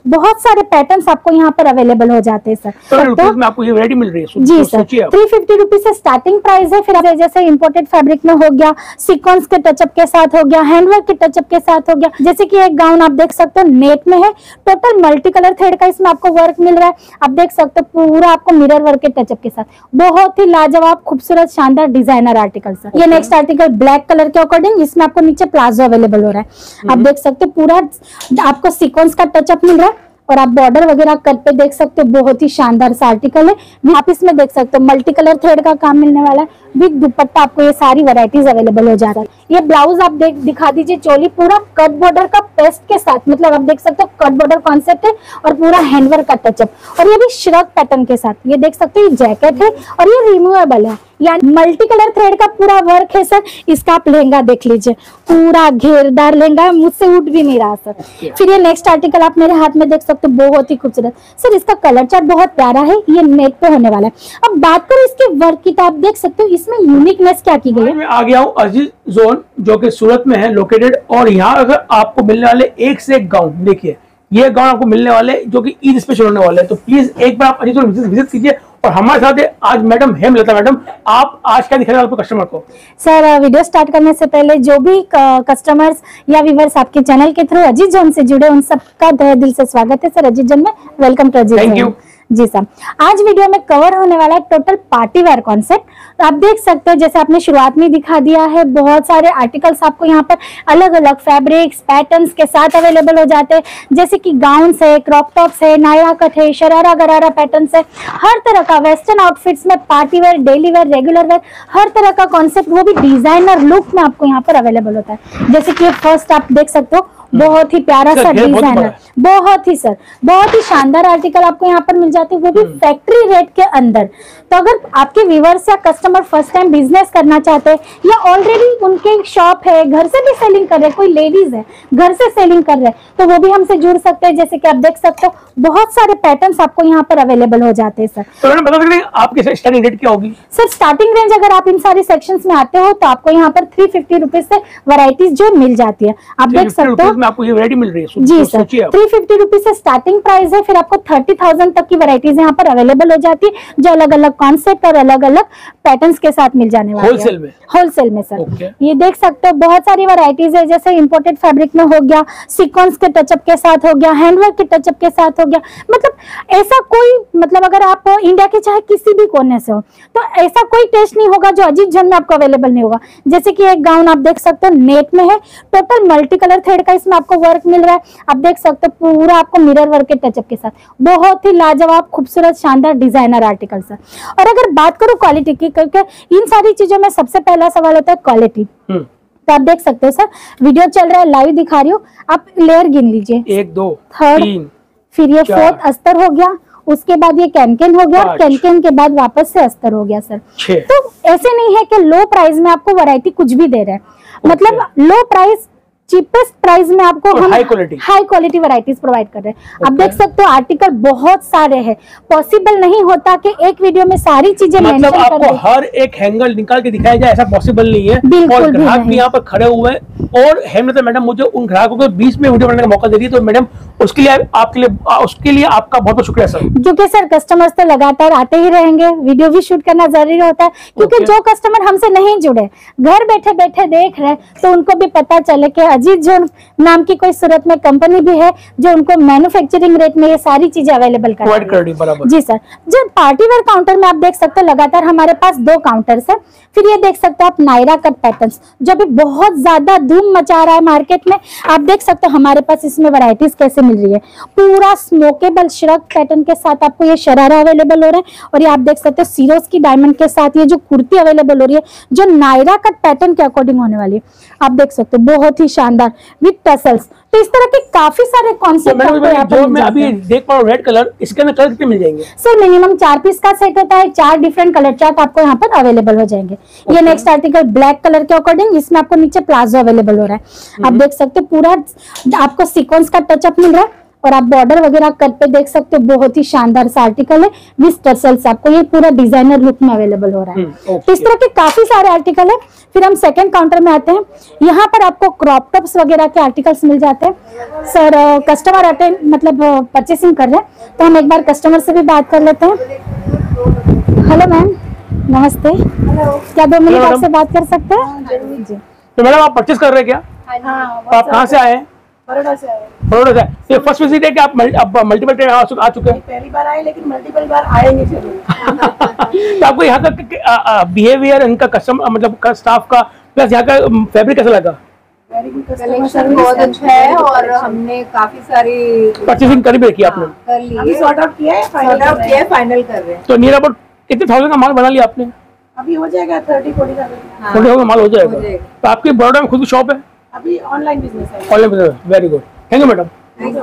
बहुत सारे पैटर्न्स आपको यहाँ पर अवेलेबल हो जाते हैं सर। तो में आपको ये वैरायटी मिल रही है जी सर, 350 रुपीज से स्टार्टिंग प्राइस है। फिर जैसे इंपोर्टेड फैब्रिक में हो गया, सीक्वेंस के टचअप के साथ हो गया, हैंडवर्क के टचअप के साथ हो गया। जैसे कि एक गाउन आप देख सकते हो नेट में है, टोटल मल्टी कलर थ्रेड का इसमें आपको वर्क मिल रहा है। आप देख सकते हो पूरा आपको मिरर वर्क के टचअप के साथ, बहुत ही लाजवाब खूबसूरत शानदार डिजाइनर आर्टिकल सर। ये नेक्स्ट आर्टिकल ब्लैक कलर के अकॉर्डिंग, इसमें आपको नीचे प्लाजो अवेलेबल हो रहा है। आप देख सकते हो पूरा आपको सीक्वेंस का टचअप मिल रहा है और आप बॉर्डर वगैरह कट पे देख सकते हो, बहुत ही शानदार सा आर्टिकल है। आप इसमें देख सकते हो मल्टी कलर थ्रेड का काम मिलने वाला है विद दुपट्टा, आपको ये सारी वैरायटीज अवेलेबल हो जा रहा है। ये ब्लाउज आप दिखा दीजिए, चोली पूरा कट बॉर्डर का पेस्ट के साथ, मतलब आप देख सकते हो कट बॉर्डर कॉन्सेप्ट है और पूरा हैंडवर्क का टचअप, और ये भी श्रग पैटर्न के साथ। ये देख सकते हो ये जैकेट है और ये रिमूवेबल है, यानी मल्टी कलर थ्रेड का पूरा वर्क है सर। इसका आप लहंगा देख लीजिए, पूरा घेरदार लहंगा, मुझसे उठ भी नहीं रहा सर। फिर ये नेक्स्ट आर्टिकल आप मेरे हाथ में देख सकते हो, बहुत ही खूबसूरत सर। इसका कलर चार्ट बहुत प्यारा है, ये नेट पे होने वाला है। अब बात करो इसके वर्क की, तो आप देख सकते हो इसमें यूनिकनेस क्या की गई है। मैं आ गया हूँ अजीज जोन, जो कि सूरत में है लोकेटेड, और यहाँ अगर आपको मिलने वाले एक से एक गाउन, देखिए ये गाउन आपको मिलने वाले जो कि ईद स्पेशल होने वाले हैं। तो प्लीज एक बार आप अजीज जोन विजिट कीजिए। और हमारे साथ है आज मैडम हेमलता मैडम, आप आज क्या दिखाने वाले कस्टमर को? सर वीडियो स्टार्ट करने से पहले जो भी कस्टमर्स या व्यूवर्स आपके चैनल के थ्रू अजीज जोन से जुड़े, उन सबका तहे दिल से स्वागत है सर अजीज जोन में। Welcome to Aziz zone. जी सर, आज वीडियो में कवर होने वाला है टोटल पार्टी वेयर कॉन्सेप्ट। तो आप देख सकते हो जैसे आपने शुरुआत में दिखा दिया है, बहुत सारे आर्टिकल्स आपको यहाँ पर अलग अलग फैब्रिक्स पैटर्न्स के साथ अवेलेबल हो जाते हैं। जैसे कि गाउन्स है, क्रॉप टॉप्स है, नायरा कट है, शरारा गरारा पैटर्न्स है, हर तरह का वेस्टर्न आउटफिट्स में party wear, daily wear, regular wear, हर तरह का कॉन्सेप्ट, वो भी डिजाइनर लुक में आपको यहाँ पर अवेलेबल होता है। जैसे कि फर्स्ट आप देख सकते हो, बहुत ही प्यारा सा डिजाइनर, बहुत ही शानदार आर्टिकल आपको यहाँ पर मिल जाते हैं, वो भी फैक्ट्री रेट के अंदर। तो अगर आपके व्यूवर्स या कस्टमर फर्स्ट टाइम बिजनेस करना चाहते हैं या ऑलरेडी उनके शॉप है, घर से भी सेलिंग कर रहे हैं, कोई लेडीज है घर से सेलिंग कर रहे हैं, तो वो भी हमसे जुड़ सकते हैं। जैसे कि आप देख सकते हो बहुत सारे पैटर्न्स आपको यहाँ पर अवेलेबल हो जाते हैं सर। तो मैडम बता सकते हैं आपकी स्टार्टिंग रेट क्या होगी? सर स्टार्टिंग रेंज अगर आप इन सारे सेक्शंस में आते हो तो आपको यहाँ पर 350 रुपीज से वैरायटीज जो मिल जाती है। आप देख सकते हो आपको ये वैरायटी मिल रही है। जी सर, 350 रुपीज से स्टार्टिंग प्राइस है। फिर आपको 30,000 तक की वैरायटीज यहाँ पर अवेलेबल हो जाती है, जो अलग अलग कॉन्सेप्ट और अलग अलग पैटर्न्स के साथ मिल जाने वाली है होलसेल में सर। ये देख सकते हो बहुत सारी वैरायटीज है, जैसे इंपोर्टेड फैब्रिक में हो गया, सीक्वेंस के टचअप के साथ हो गया, हैंडवर्क के टचअप के साथ हो गया। मतलब ऐसा कोई, मतलब अगर आप इंडिया के चाहे किसी भी कोने से हो तो ऐसा कोई टेस्ट नहीं होगा जो अजीज जोन में आपको अवेलेबल नहीं होगा। जैसे कि एक गाउन आप देख सकते हो नेट में है, टोटल मल्टी कलर थ्रेड का इसमें आपको वर्क मिल रहा है। आप देख सकते हो पूरा आपको मिरर वर्क के टचअप के साथ, बहुत ही लाजवाब खूबसूरत शानदार डिजाइनर आर्टिकल सर। और अगर बात करूं क्वालिटी की, क्योंकि इन सारी चीजों में सबसे पहला सवाल होता है क्वालिटी। तो आप देख सकते हो सर, वीडियो चल रहा है, लाइव दिखा रही हूँ, आप लेयर गिन लीजिए, 1 2 3 फिर ये 4th अस्तर हो गया, उसके बाद ये कैनकेन हो गया, कैनकेन के बाद वापस से अस्तर हो गया सर। तो ऐसे नहीं है कि लो प्राइस में आपको वैरायटी कुछ भी दे रहे हैं, मतलब लो प्राइस चीपेस्ट प्राइस में आपको हम हाई क्वालिटी वैरायटीज प्रोवाइड कर रहे हैं। आप देख सकते हो आर्टिकल बहुत सारे हैं, पॉसिबल नहीं होता कि एक वीडियो में सारी चीजें मतलब आपको हर एक हैंगल निकाल के दिखाया जाए, ऐसा पॉसिबल नहीं है। और ग्राहक भी यहाँ पर खड़े हुए हैं, और हेमलता मैडम मुझे उन ग्राहकों को बीच में वीडियो बनाने का मौका दे रही है, तो मैडम उसके लिए आपका बहुत बहुत शुक्रिया सर। क्योंकि सर कस्टमर्स तो लगातार आते ही रहेंगे, वीडियो भी शूट करना जरूरी होता है, क्योंकि जो कस्टमर हमसे नहीं जुड़े, घर बैठे बैठे देख रहे, तो उनको भी पता चले कि अजीज जोन नाम की कोई सूरत में कंपनी भी है जो उनको मैन्युफैक्चरिंग रेट में ये सारी चीजें अवेलेबल कर रही है। जी सर, जब पार्टी वेयर काउंटर में आप देख सकते हो लगातार हमारे पास 2 काउंटर्स है। फिर ये देख सकते हो आप नायरा कट पैटर्न्स, जो भी बहुत ज्यादा धूम मचा रहा है मार्केट में। आप देख सकते हो हमारे पास इसमें वैरायटीज कैसे मिल रही है, पूरा स्मोकेबल श्रग पैटर्न के साथ आपको ये शरारा अवेलेबल हो रहा है। और ये आप देख सकते हो सीरोज की डायमंड के साथ ये जो कुर्ती अवेलेबल हो रही है, जो नायरा कट पैटर्न के अकॉर्डिंग होने वाली है। आप देख सकते हो बहुत ही शानदार विद टसल्स। तो इस तरह के काफी सारे कॉन्सेप्ट जो मैं अभी देख पा रहा हूं, रेड कलर, इसके अंदर कलर कितने मिल जाएंगे? सर मिनिमम 4 पीस का सेट होता है, 4 डिफरेंट कलर चार्ट आपको यहाँ पर अवेलेबल हो जाएंगे। ये नेक्स्ट आर्टिकल ब्लैक कलर के अकॉर्डिंग, इसमें आपको नीचे प्लाजो अवेलेबल हो रहा है। आप देख सकते हो पूरा आपको सीक्वेंस का टचअप मिल रहा है और आप बॉर्डर वगैरह कट पे देख सकते हो, बहुत ही शानदार सा आर्टिकल है विद टर्सल्स। आपको ये पूरा डिजाइनर लुक में अवेलेबल हो रहा है। तो इस तरह के काफी सारे आर्टिकल है। फिर हम सेकंड काउंटर में आते हैं। यहाँ पर आपको क्रॉप टॉप्स वगैरह के आर्टिकल्स मिल जाते हैं। सर कस्टमर अटेंड मतलब परचेसिंग कर रहे हैं, तो हम एक बार कस्टमर से भी बात कर लेते हैं। हेलो मैम, नमस्ते। क्या 2 मिनट आपसे बात कर सकते हैं? जी। तो मैडम आप परचेस कर रहे हैं क्या? आप कहाँ से आए हैं? बड़ौदा से आए। बड़ौदा से। ये फर्स्ट विजिट है कि आप मल्टीपल टाइम आ चुके हैं? पहली बार आए, लेकिन मल्टीपल बार आएंगे जरूर। तो आपको यहाँ का बिहेवियर, इनका कस्टमर मतलब स्टाफ का, प्लस यहाँ का फैब्रिक कैसा लगा? वेरी गुड, कलेक्शन बहुत अच्छा है और हमने काफी सारी परचेसिंग कर भी रखी है आपने? कर ली अभी है, सॉर्ट आउट किया है, फाइनल कर रहे हैं। तो नियर अबाउट कितने थाउजेंड का माल बना लिया आपने? अभी हो जाएगा 30-40 का। थोड़े का माल हो जाएगा। हो जाएगा। तो आपकी बड़ौदा में खुद की शॉप है? अभी ऑनलाइन बिजनेस है। Online business. Very good, thank you madam.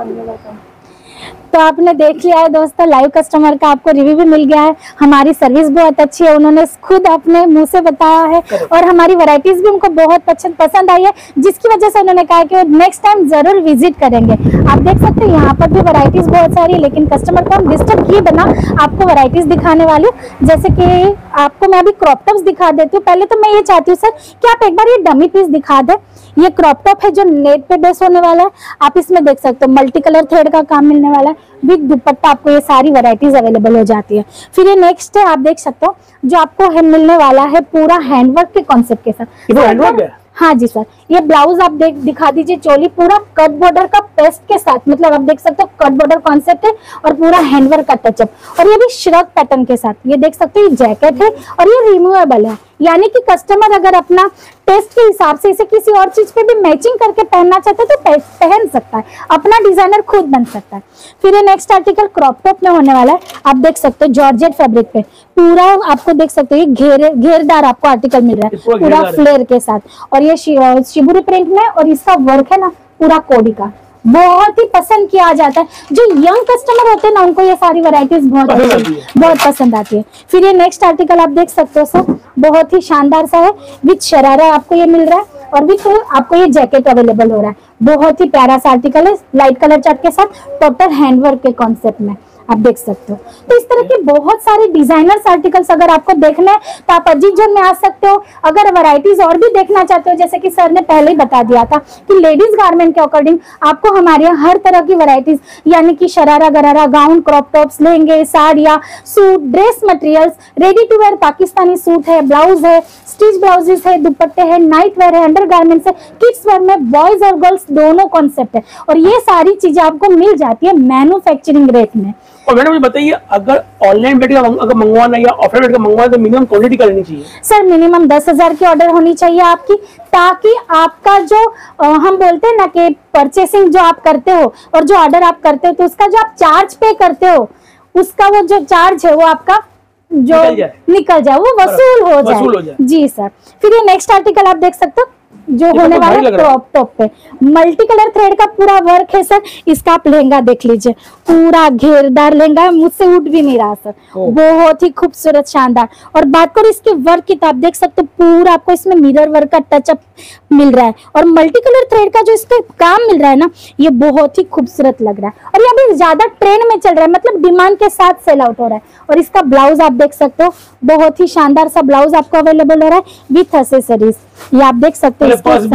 तो आपने देख लिया है दोस्तों, लाइव कस्टमर का आपको रिव्यू भी मिल गया है। हमारी सर्विस बहुत अच्छी है, उन्होंने खुद अपने मुंह से बताया है। और हमारी वैरायटीज भी उनको बहुत पसंद आई है, जिसकी वजह से उन्होंने कहा कि वो नेक्स्ट टाइम जरूर विजिट करेंगे। आप देख सकते हैं यहाँ पर भी वैरायटीज बहुत सारी है, लेकिन कस्टमर को हम डिस्टर्ब किए बिना आपको वैरायटीज दिखाने वाली हूँ। जैसे कि आपको मैं अभी क्रॉप टॉप्स दिखा देती हूँ। पहले तो मैं ये चाहती हूँ सर कि आप एक बार ये डमी पीस दिखा दें। ये क्रॉप टॉप है जो नेट पे बेस होने वाला है। आप इसमें देख सकते हो मल्टी कलर थ्रेड का काम मिलने वाला है विद दुपट्टा। आपको ये सारी वैरायटीज अवेलेबल हो जाती है। फिर ये नेक्स्ट है, आप देख सकते हो जो आपको है मिलने वाला है पूरा हैंडवर्क के कॉन्सेप्ट के साथ। ये हैंडवर्क है? हाँ जी सर। ये ब्लाउज आप दिखा दीजिए, चोली पूरा कट बॉर्डर का पेस्ट के साथ, मतलब आप देख सकते हो कट बॉर्डर कॉन्सेप्ट है और पूरा हैंडवर्क का टचअप। और ये भी श्रग पैटर्न के साथ। ये देख सकते हो ये जैकेट है और ये रिमूवेबल है, यानी कि कस्टमर अगर अपना टेस्ट के हिसाब से इसे किसी और चीज पे भी मैचिंग करके पहनना चाहते हैं तो पहन सकता है, अपना डिजाइनर खुद बन सकता है। फिर ये नेक्स्ट आर्टिकल क्रॉप टॉप में होने वाला है। आप देख सकते हो जॉर्जेट फैब्रिक पे पूरा आपको देख सकते हो ये घेरदार आपको आर्टिकल मिल रहा है पूरा फ्लेयर के साथ। और ये शिबुरी प्रिंट में, और इसका वर्क है ना पूरा कोडी का, बहुत ही पसंद किया जाता है। जो यंग कस्टमर होते हैं ना उनको ये सारी वैरायटीज बहुत पसंद आती है। फिर ये नेक्स्ट आर्टिकल आप देख सकते हो सर, बहुत ही शानदार सा है विद शरारा आपको ये मिल रहा है और विद आपको ये जैकेट अवेलेबल हो रहा है। बहुत ही प्यारा सा आर्टिकल है लाइट कलर चार्ट के साथ, टोटल हैंडवर्क के कॉन्सेप्ट में आप देख सकते हो। तो इस तरह के बहुत सारे डिजाइनर्स आर्टिकल्स अगर आपको देखना है तो आप अजीत जोन में आ सकते हो। अगर वैरायटीज और भी देखना चाहते हो, जैसे कि सर ने पहले ही बता दिया था कि लेडीज गारमेंट के अकॉर्डिंग आपको हमारे यहाँ हर तरह की वैरायटीज, यानी कि शरारा गरारा, गाउन, क्रॉप टॉप्स, लहंगे, साड़ियाँ, suit, dress materials, ready to wear Pakistani suit है, ब्लाउज है, स्टिच ब्लाउजेस है, दुपट्टे है, नाइट वेयर है, अंडर गारमेंट्स है, किड्स वेयर में बॉयज और गर्ल्स दोनों कॉन्सेप्ट है। और ये सारी चीजें आपको मिल जाती है मैन्युफैक्चरिंग रेट में। और मैडम मुझे बताइए, अगर ऑनलाइन बेट का अगर मंगवाना या ऑफलाइन बेट का मंगवाना तो मिनिमम क्वालिटी का लेनी चाहिए? सर मिनिमम 10,000 की ऑर्डर होनी चाहिए आपकी, ताकि आपका जो हम बोलते हैं ना कि परचेसिंग जो आप करते हो और जो ऑर्डर आप करते हो तो उसका जो आप चार्ज पे करते हो उसका वो जो चार्ज है वो आपका जो निकल जाए वो वसूल हो जाए। जी सर। फिर ये नेक्स्ट आर्टिकल आप देख सकते हो जो होने वाला है क्रॉप टॉप पे, मल्टी कलर थ्रेड का पूरा वर्क है सर। इसका आप लहंगा देख लीजिए, पूरा घेरदार लहंगा है, मुझसे उठ भी नहीं रहा सर, बहुत ही खूबसूरत शानदार। और बात करो इसके वर्क की तो आप देख सकते हो पूरा आपको इसमें मिरर वर्क का टचअप मिल रहा है और मल्टी कलर थ्रेड का जो इसका काम मिल रहा है ना ये बहुत ही खूबसूरत लग रहा है। और ये अभी ज्यादा ट्रेंड में चल रहा है, मतलब डिमांड के साथ सेल आउट हो रहा है। और इसका ब्लाउज आप देख सकते हो, बहुत ही शानदार सा ब्लाउज आपको अवेलेबल हो रहा है विथ एक्सेसरीज। ये आप देख सकते हो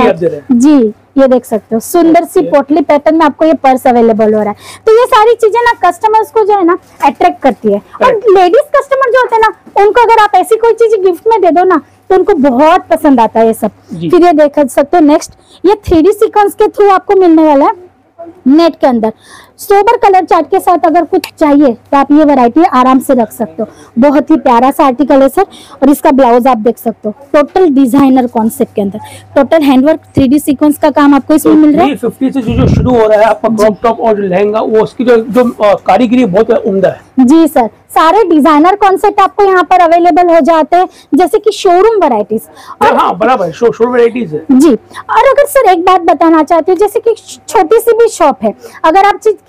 जी, ये देख सकते हो सुंदर सी पोटली पैटर्न में आपको ये पर्स अवेलेबल हो रहा है। तो ये सारी चीजें ना कस्टमर्स को जो है ना अट्रैक्ट करती है। और लेडीज कस्टमर जो होते हैं ना उनको अगर आप ऐसी कोई चीज गिफ्ट में दे दो ना तो उनको बहुत पसंद आता है ये सब। फिर ये देख सकते हो नेक्स्ट, ये 3D सीक्वेंस के थ्रू आपको मिलने वाला है नेट के अंदर। सोबर कलर चार्ट के साथ अगर कुछ चाहिए तो आप ये वैरायटी आराम से रख सकते हो। बहुत ही प्यारा सा आर्टिकल है सर। और इसका ब्लाउज आप देख सकते हो टोटल डिजाइनर कॉन्सेप्ट के अंदर, टोटल हैंडवर्क 3D सीक्वेंस का काम आपको इसमें मिल रहा है। 350 से जो शुरू हो रहा है आपका क्रॉप टॉप और लहंगा, वो उसकी जो कारीगरी बहुत उम्दा है। जी सर, सारे डिजाइनर कॉन्सेप्ट आपको यहाँ पर अवेलेबल हो जाते हैं, जैसे कि शोरूम वैरायटीज। और हाँ बराबर शोरूम वैरायटीज है जी। और अगर सर एक बात बताना चाहते हो, जैसे कि छोटी सी भी शॉप है, अगर आप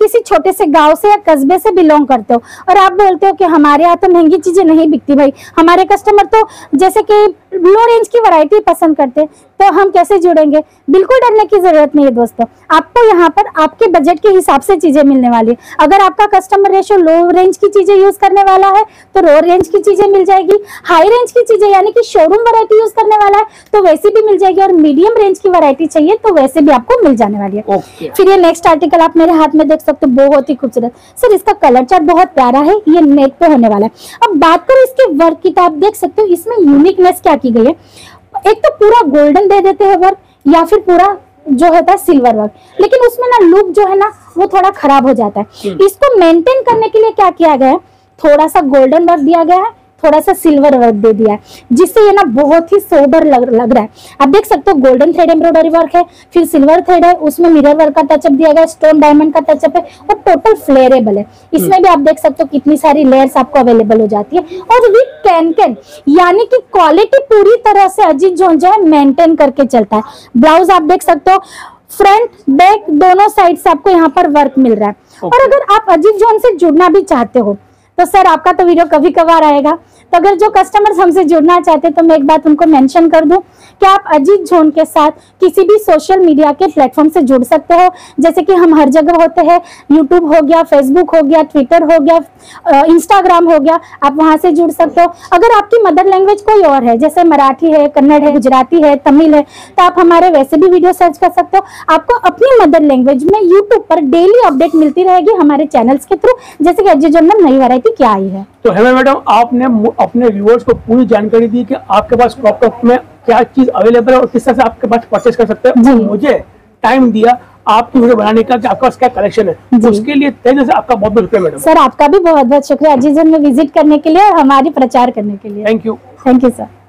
किसी छोटे से गांव से या कस्बे से बिलोंग करते हो और आप बोलते हो कि हमारे यहाँ तो महंगी चीजें नहीं बिकती भाई, हमारे कस्टमर तो जैसे कि लो रेंज की वैरायटी पसंद करते, तो हम कैसे जुड़ेंगे? बिल्कुल डरने की जरूरत नहीं है दोस्तों, आपको यहाँ पर आपके बजट के हिसाब से चीजें मिलने वाली है। अगर आपका कस्टमर रेशो लो रेंज की चीजें यूज करने वाला है तो लो रेंज की चीजें मिल जाएगी, हाई रेंज की चीजें यानी कि शोरूम वैरायटी यूज करने वाला है तो वैसी भी मिल जाएगी, और मीडियम रेंज की वैरायटी चाहिए तो वैसे भी आपको मिल जाने वाली है। फिर ये नेक्स्ट आर्टिकल आप मेरे हाथ में देख सकते हो, बहुत ही खूबसूरत सर, इसका कलर चार्ट बहुत प्यारा है, ये नेट पे होने वाला है। अब बात करो इसके वर्क की तो आप देख सकते हो इसमें यूनिकनेस क्या की गई है। एक तो पूरा गोल्डन दे देते हैं वर्क या फिर पूरा जो होता है सिल्वर वर्क, लेकिन उसमें ना लुक जो है ना वो थोड़ा खराब हो जाता है। इसको मेंटेन करने के लिए क्या किया गया है, थोड़ा सा गोल्डन वर्क दिया गया है, थोड़ा सा सिल्वर वर्क दे दिया है, जिससे ये ना बहुत ही सोबर लग रहा है। आप देख सकते हो गोल्डन थ्रेड एम्ब्रॉयडरी वर्क है, फिर सिल्वर थ्रेड है, उसमें मिरर वर्क का टचअप दिया गया है, स्टोन डायमंड का टचअप है और टोटल फ्लेरेबल है। इसमें भी आप देख सकते हो कितनी सारी लेयर्स आपको अवेलेबल हो जाती है और विद कैन यानी कि क्वालिटी पूरी तरह से अजीत जोन जो है मेंटेन करके चलता है। ब्लाउज आप देख सकते हो फ्रंट बैक दोनों साइड से आपको यहाँ पर वर्क मिल रहा है। और अगर आप अजीत जोन से जुड़ना भी चाहते हो तो सर आपका तो वीडियो कभी कभार आएगा, तो अगर जो कस्टमर्स हमसे जुड़ना चाहते हैं तो मैं एक बात उनको मेंशन कर दूं कि आप अजीत जोन के साथ किसी भी सोशल मीडिया के प्लेटफॉर्म से जुड़ सकते हो। जैसे कि हम हर जगह होते हैं, यूट्यूब हो गया, फेसबुक हो गया, ट्विटर हो गया, इंस्टाग्राम हो गया, आप वहां से जुड़ सकते हो। अगर आपकी मदर लैंग्वेज कोई और है जैसे मराठी है, कन्नड़ है, गुजराती है, तमिल है, तो आप हमारे वैसे भी वीडियो सर्च कर सकते हो। आपको अपनी मदर लैंग्वेज में यूट्यूब पर डेली अपडेट मिलती रहेगी हमारे चैनल्स के थ्रू, जैसे कि अजीत जोन में नई वैरायटी क्या आई है। तो हेमा मैडम, आपने अपने व्यूअर्स को पूरी जानकारी दी कि आपके पास क्रॉप टॉप में क्या चीज अवेलेबल है और किस तरह से आपके पास परचेस कर सकते हैं। मुझे टाइम दिया आपकी वीडियो बनाने का कि आपके पास क्या कलेक्शन है, उसके लिए तहे दिल से आपका बहुत बहुत शुक्रिया मैडम। सर आपका भी बहुत बहुत शुक्रिया अजीत जोन में विजिट करने के लिए और हमारी प्रचार करने के लिए। Thank you. Thank you sir.